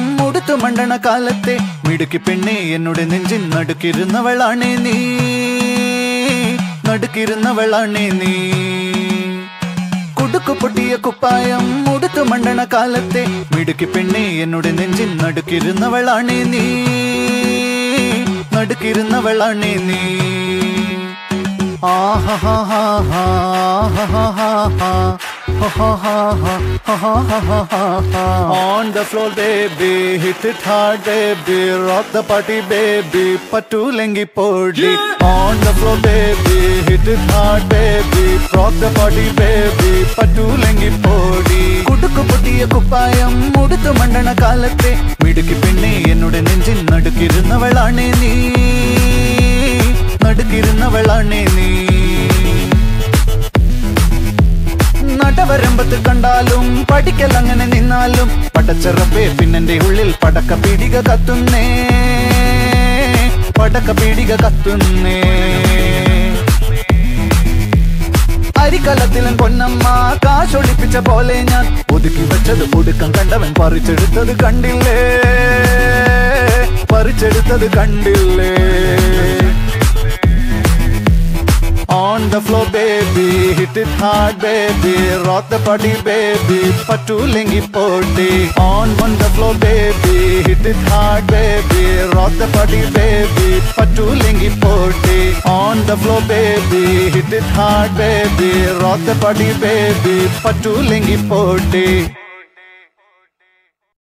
മുടുത്തു മണ്ടണ കാലത്തെ മിടുക്കി പെണ്ണെ എന്നോട് നെഞ്ചിൻ നടുക്കിരുന്നവളാണേ നീ, നടുക്കിരുന്നവളാണേ നീ. കുടുക്കു പൊട്ടിയ കുപ്പായം മുടുത്തു മണ്ടണ കാലത്തെ മിടുക്കി പെണ്ണെ എന്നോട് നെഞ്ചിൻ നടുക്കിരുന്നവളാണേ നീ, നടുക്കിരുന്നവളാണേ നീ. On the floor baby, hit it hard baby, rock the party baby, pattu lengi podi. On the floor baby, hit it hard baby, rock the party baby, pattu lengi podi. Kudukku pottiya kuppayam muduthu mandana kalathe midukki penne ennoda nenjin nadukirunnavalane nee, nadukirunnavalane nee. നടവരമ്പത്ത് കണ്ടാലും പഠിക്കലങ്ങനെ നിന്നാലും പടച്ചറപ്പേ പിന്നെന്റെ ഉള്ളിൽ പടക്ക പീടിക കത്തുന്നേ, പടക്ക പീടിക കത്തുന്നേ. അരിക്കലത്തിലും പൊന്നമ്മ കാശൊളിപ്പിച്ച പോലെ ഞാൻ ഒതുക്കി വെച്ചത് ഒടുക്കം കണ്ടവൻ പറിച്ചെടുത്തത് കണ്ടില്ലേ, പറിച്ചെടുത്തത് കണ്ടില്ലേ. On the floor baby, hit it hard baby, rock the party baby, pattu lengi podi. On the floor baby, hit it hard baby, rock the party baby, pattu lengi podi. On the floor baby, hit it hard baby, rock the party baby, pattu lengi podi.